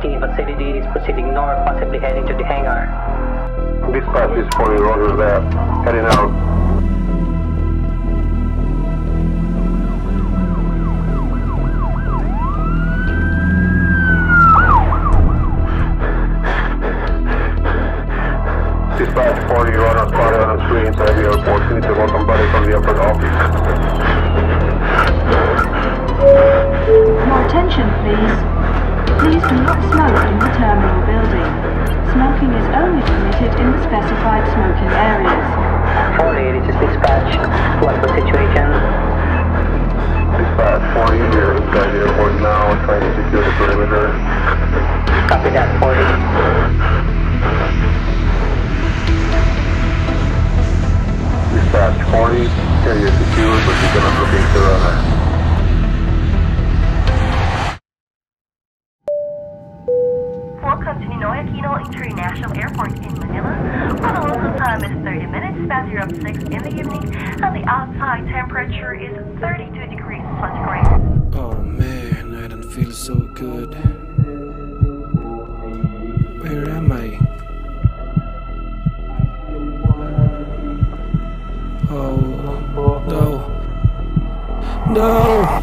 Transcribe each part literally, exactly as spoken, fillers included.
fourteen, facility is proceeding north, possibly heading to the hangar. Dispatch is forty, roger that. Heading out. Dispatch forty, runner spotted on the street inside the airport. You need to welcome buddy from the airport office. Your attention, please. Please do not smoke in the terminal building. Smoking is only permitted in the specified smoking areas. forty, this is dispatch. What's the situation? Dispatch forty, you're inside the airport now, trying to secure the perimeter. Copy that, forty. Dispatch forty, area secure, but you cannot locate the runner. Welcome to Ninoy Aquino International Airport in Manila. Our local time is thirty minutes past zero six in the evening, and the outside temperature is thirty-two degrees centigrade. Oh man, I don't feel so good. Where am I? Oh, no. No!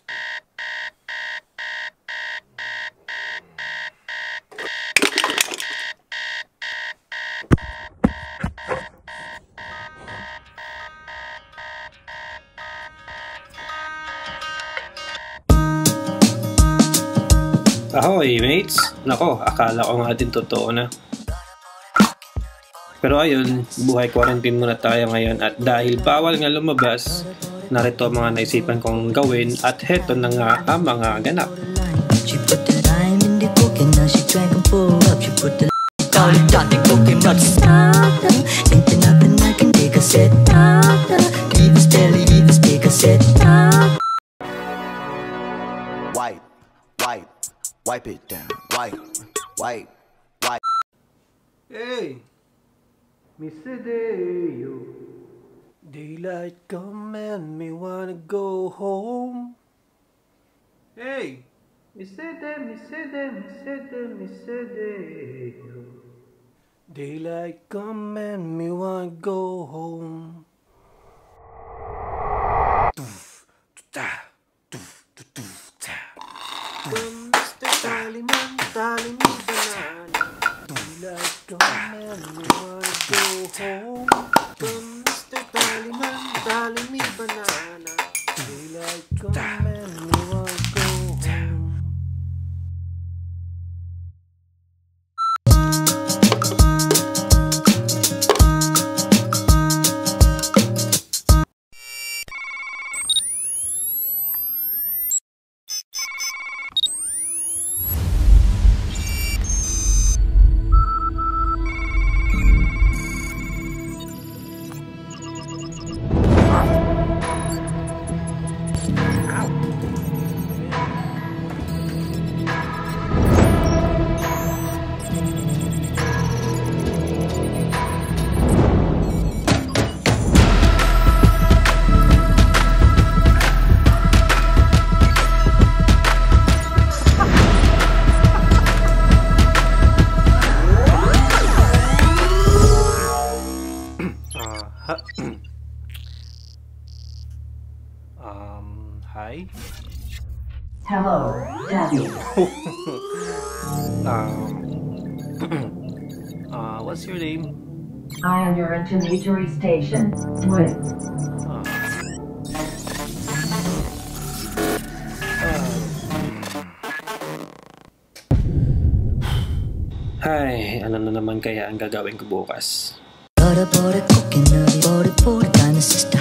Ahoy mates! Nako, akala ko nga din totoo na. Pero ayun, buhay quarantine muna tayo ngayon at dahil bawal nga lumabas, narito ang mga naisipan kong gawin at heto na nga ang mga ganap. Wipe, wipe, wipe it down, wipe, wipe, wipe. Hey! Mister Deo, daylight come and me wanna go home. Hey, Mister Deo, Mister Deo, Mister Deo, Mister Deo, daylight come and me wanna go home. Toof, ta, toof, toof, ta. Mister Taliman, Taliman, banana. Daylight come and me wanna go home. From Mister Taliman, tali me banana. Daylight come and me wanna go home. um, hi? Hello, Daddy. um, uh, what's your name? I am your intermediary station with Uh, Ay, ano na naman kaya ang gagawin ko bukas? Bora bora coconut, bora bora dinosaur.